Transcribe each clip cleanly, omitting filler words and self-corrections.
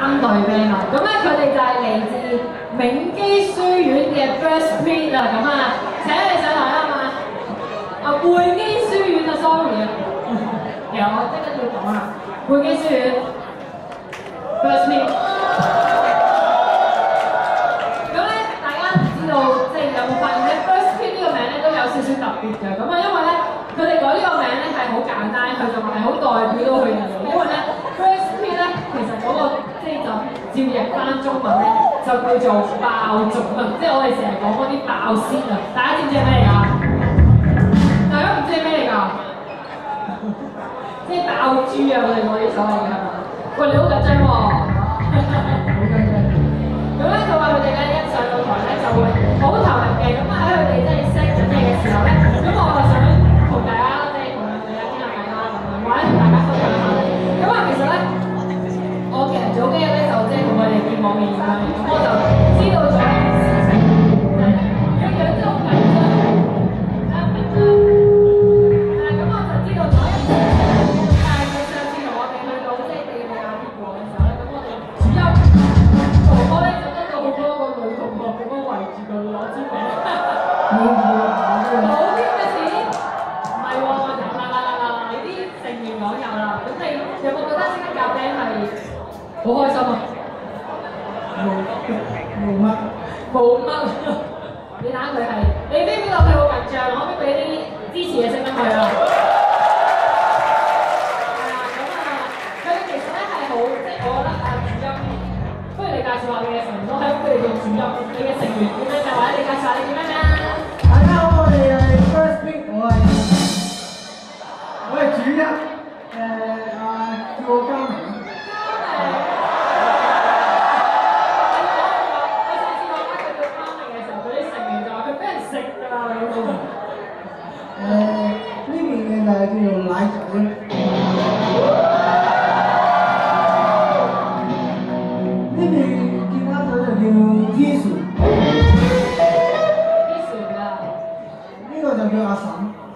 3隊 band 啊，咁咧佢哋就係嚟自明基書院嘅 First Pit 啊，咁啊請你上台啦嘛。匯基書院啊 ，sorry 啊，其實我即刻要講啦，匯基書院 First Pit。咁咧大家唔知道即係有冇發現咧 First Pit 呢個名咧都有少少特別嘅，咁啊因為咧佢哋改呢個名咧係好簡單，佢仲係好代表到佢哋，因為咧 First Pit 咧其實嗰個即係就照譯翻中文咧就叫做爆種啊，即係我哋成日講嗰啲爆先啊，大家知唔知係咩嚟㗎？大家唔知係咩嚟㗎？即係爆珠啊！我哋嗰啲所謂嘅係嘛？喂，你好緊張喎！好緊張。咁咧，佢話佢哋咧一上到台咧就會好投入嘅，咁啊喺佢哋即係 set 緊嘢嘅時候咧，咁我就想同大家即係同大家傾下偈啦，咁樣或者同大家分享下。咁啊，其實咧，我其實早幾日咧就即係同佢哋見網面咁樣，咁我就知道咗一件事情，就係佢樣真係好緊張。好開心啊！冇乜，你睇下佢係，你邊度佢好緊張，我可唔可以俾啲支持嘅聲音佢啊？係啊，咁啊，佢其實咧係好，即係我覺得主音，不如你介紹下你嘅成員，我喺佢哋做主音，你嘅成員點樣嘅，或者你介紹下你點樣㗎？ 大家好，我哋係 First Pit，我係主音，叫我嘉明。呢邊嘅就係叫做奶嘴，呢邊吉他手就叫 Tissue， 㗎， 呢個就叫阿嬸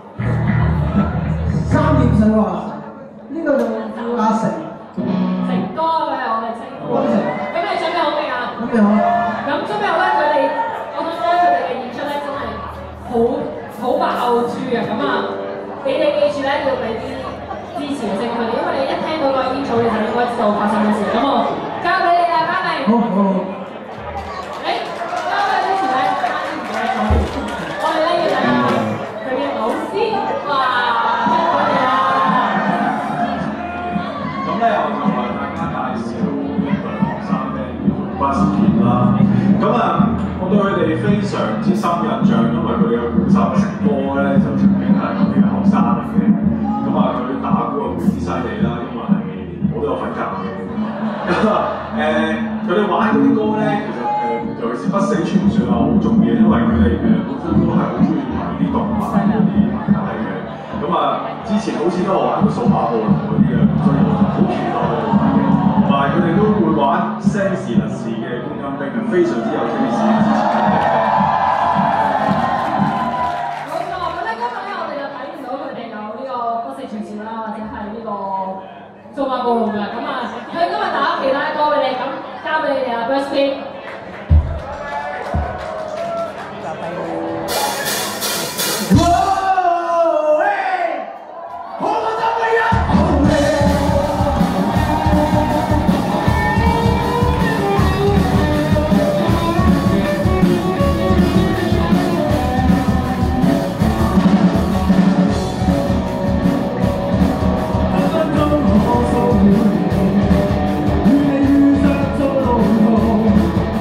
，3點水個阿嬸，呢個就叫阿成。 成哥嘅我哋稱呼。咁你準備好未啊？ 準備好。 咁準備好咧，佢哋，我想講佢哋嘅演出咧真係好爆珠啊！咁啊，你哋記住咧要俾啲支持嘅聲佢哋，因為你一聽到個煙草你就應該知道發生咩事。咁我交俾你啦，嘉明。好。誒，交俾之前咧，啱先唔記得講，我哋咧要睇下佢嘅老師，哇，辛苦你啦！ 咁咧我就為大家介紹一隊學生嘅叫做 First Pit 啦。咁啊，我對佢哋非常之深印象，因為佢哋嘅鼓手成哥咧就曾經係我哋嘅學生嚟嘅。咁啊，佢打鼓啊非常之犀利啦，因為我都有份教嘅。咁啊，佢哋玩嗰啲歌咧，其實尤其是不死傳說啊，好重要，因為佢哋本身都係好中意玩啲動漫嗰啲物體嘅。咁啊，之前好似都有玩過數碼暴龍嗰啲嘅，所以我好期待佢哋玩嘅。同埋佢哋都會玩聲時能時嘅公斤兵，係非常之有 taste 支持佢哋。 冇錯，咁咧今日咧我哋就睇唔到佢哋有呢個不死傳說啦，或者係呢個數碼暴龍嘅。咁啊，佢今日打其他歌俾你，咁交俾你哋啊 ，First Pit。 與你遇上做路途。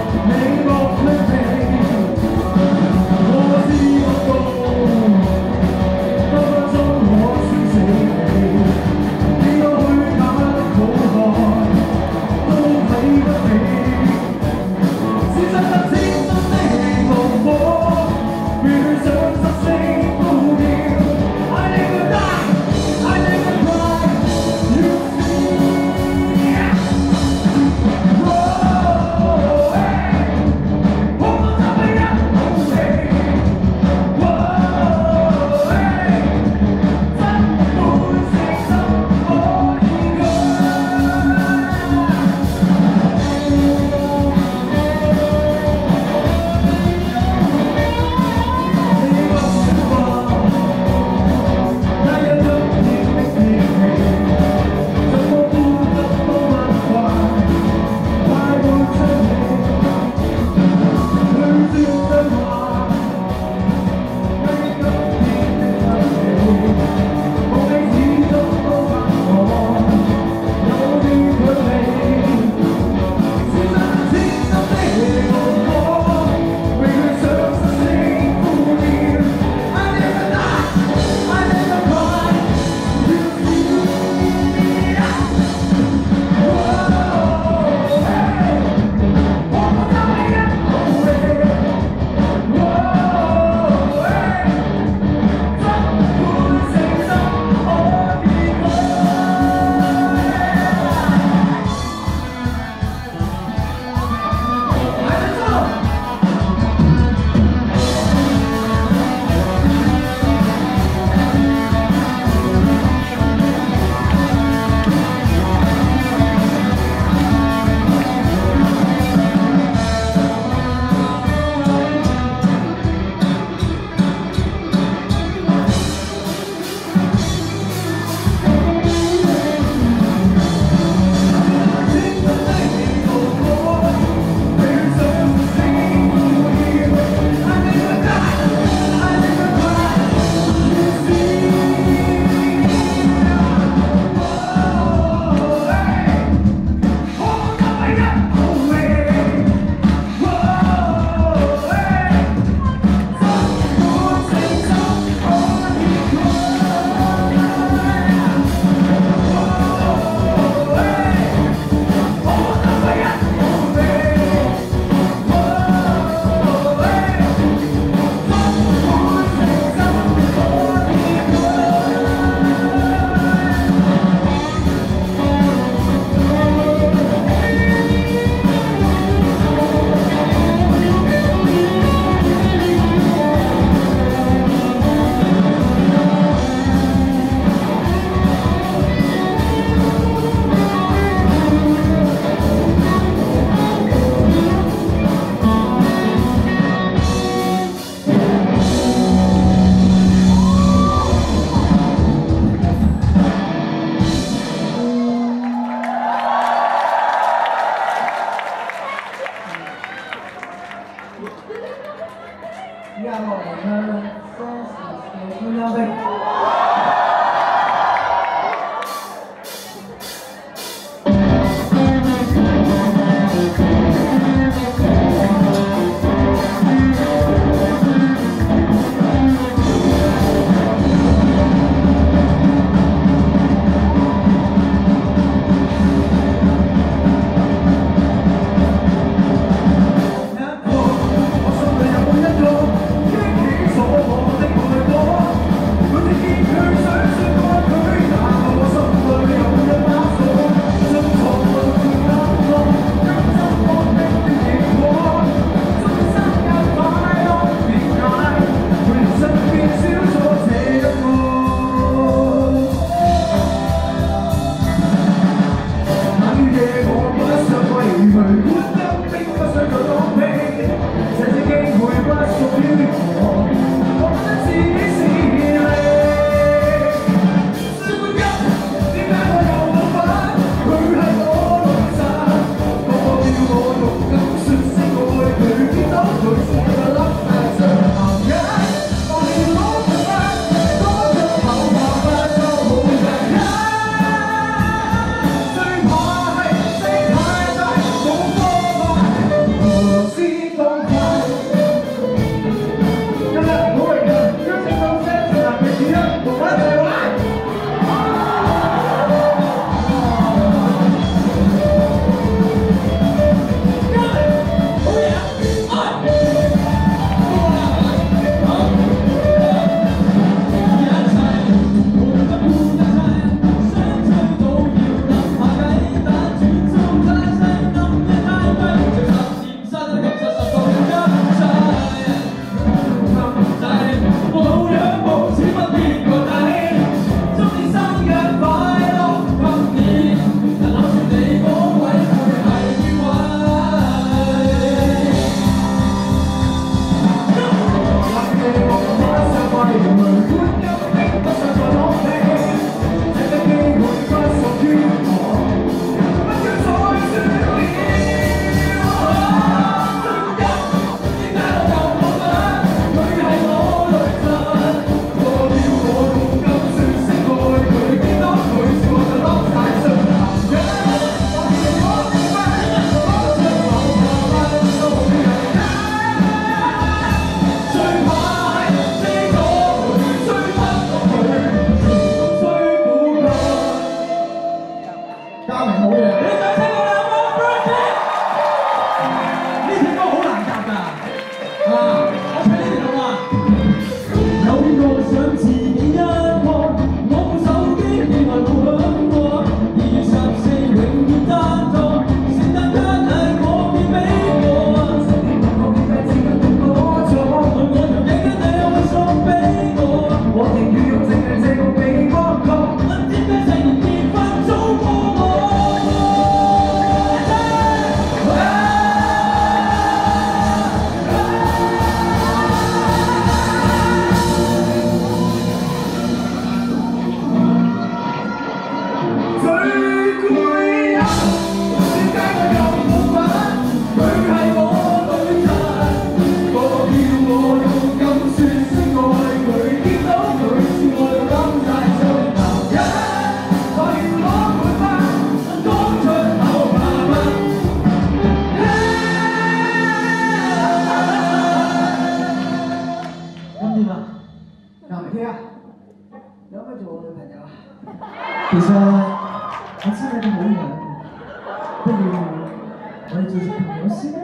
實我知你哋好人，不如我哋做朋友先啦。